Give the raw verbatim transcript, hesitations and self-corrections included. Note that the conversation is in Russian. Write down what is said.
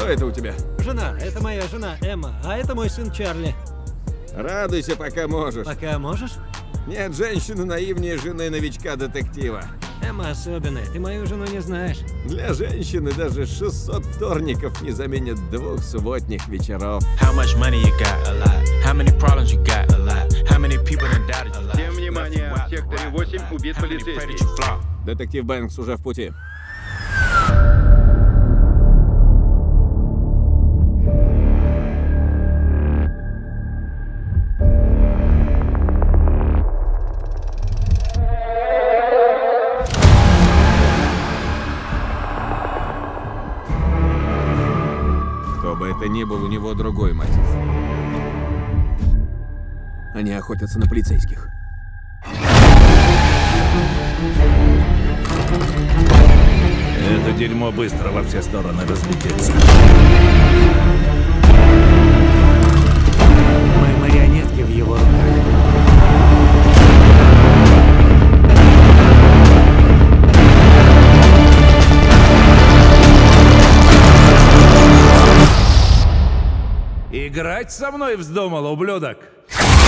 это у тебя? Жена. Это моя жена Эмма, а это мой сын Чарли. Радуйся, пока можешь. Пока можешь? Нет женщины наивнее жены новичка-детектива. Эмма особенная, ты мою жену не знаешь. Для женщины даже шестьсот вторников не заменят двух субботних вечеров. Всем внимание, в секторе восемь убит полицейский. Детектив Бэнкс уже в пути. Кто бы это ни был, у него другой мотив. Они охотятся на полицейских. Это дерьмо быстро во все стороны разлетится. Мы марионетки в его руках. Играть со мной вздумал, ублюдок?